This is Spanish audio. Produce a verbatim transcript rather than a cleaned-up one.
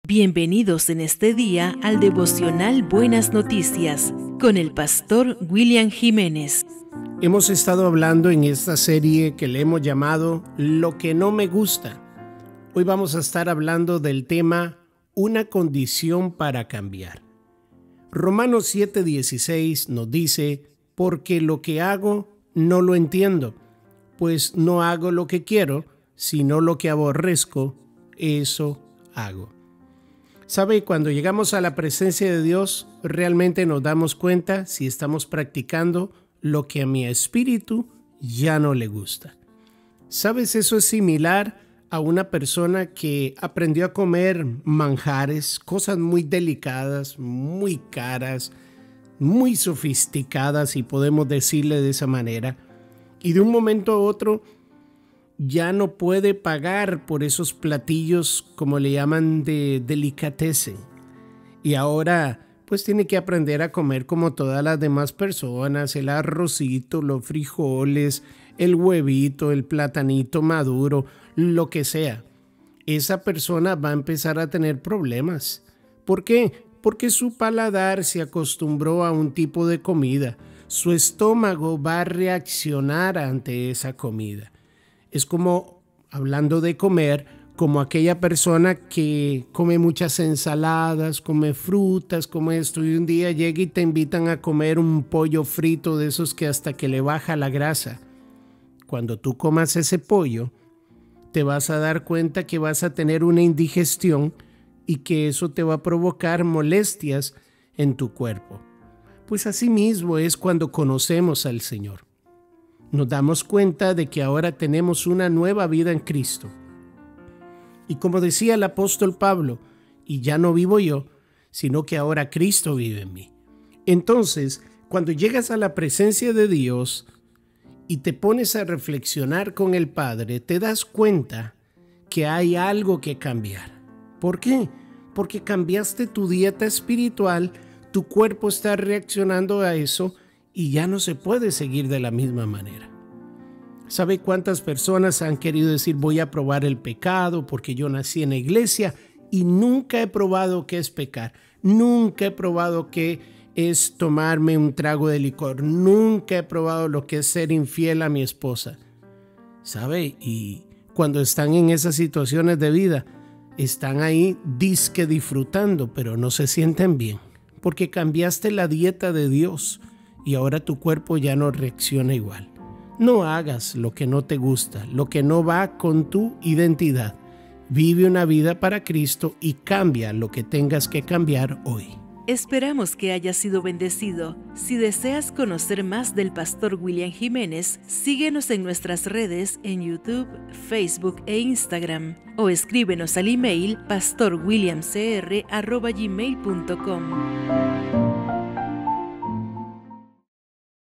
Bienvenidos en este día al devocional Buenas Noticias con el pastor William Jiménez. Hemos estado hablando en esta serie que le hemos llamado Lo que no me gusta. Hoy vamos a estar hablando del tema Una condición para cambiar. Romanos siete dieciséis nos dice, porque lo que hago no lo entiendo, pues no hago lo que quiero, sino lo que aborrezco, eso hago. ¿Sabe? Cuando llegamos a la presencia de Dios, realmente nos damos cuenta si estamos practicando lo que a mi espíritu ya no le gusta. ¿Sabes? Eso es similar a una persona que aprendió a comer manjares, cosas muy delicadas, muy caras, muy sofisticadas, si podemos decirle de esa manera, y de un momento a otro ya no puede pagar por esos platillos, como le llaman, de delicatessen. Y ahora pues tiene que aprender a comer como todas las demás personas, el arrocito, los frijoles, el huevito, el platanito maduro, lo que sea. Esa persona va a empezar a tener problemas. ¿Por qué? Porque su paladar se acostumbró a un tipo de comida. Su estómago va a reaccionar ante esa comida. Es como, hablando de comer, como aquella persona que come muchas ensaladas, come frutas, come esto, y un día llega y te invitan a comer un pollo frito de esos que hasta que le baja la grasa. Cuando tú comas ese pollo, te vas a dar cuenta que vas a tener una indigestión y que eso te va a provocar molestias en tu cuerpo. Pues así mismo es cuando conocemos al Señor. Nos damos cuenta de que ahora tenemos una nueva vida en Cristo. Y como decía el apóstol Pablo, y ya no vivo yo, sino que ahora Cristo vive en mí. Entonces, cuando llegas a la presencia de Dios y te pones a reflexionar con el Padre, te das cuenta que hay algo que cambiar. ¿Por qué? Porque cambiaste tu dieta espiritual, tu cuerpo está reaccionando a eso y ya no se puede seguir de la misma manera. ¿Sabe cuántas personas han querido decir voy a probar el pecado porque yo nací en la iglesia y nunca he probado qué es pecar? Nunca he probado qué es tomarme un trago de licor. Nunca he probado lo que es ser infiel a mi esposa. ¿Sabe? Y cuando están en esas situaciones de vida, están ahí disque disfrutando, pero no se sienten bien porque cambiaste la dieta de Dios. Y ahora tu cuerpo ya no reacciona igual. No hagas lo que no te gusta, lo que no va con tu identidad. Vive una vida para Cristo y cambia lo que tengas que cambiar hoy. Esperamos que hayas sido bendecido. Si deseas conocer más del pastor William Jiménez, síguenos en nuestras redes en YouTube, Facebook e Instagram o escríbenos al email pastor william c r arroba gmail punto com.